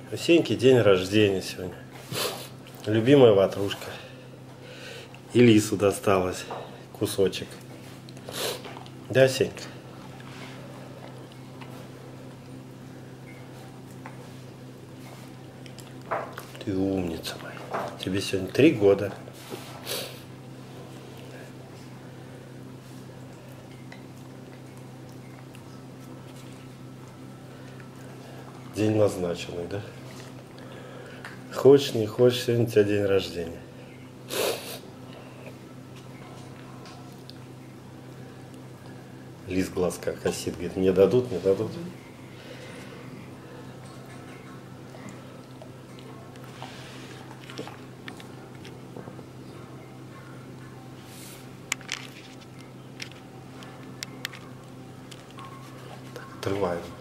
У Сеньки день рождения сегодня. Любимая ватрушка. И Лису досталось кусочек. Да, Сенька? Ты умница моя. Тебе сегодня 3 года. День назначенный, да? Хочешь, не хочешь, сегодня у тебя день рождения. Лис глазка косит, говорит, мне дадут, не дадут. Так, отрываю.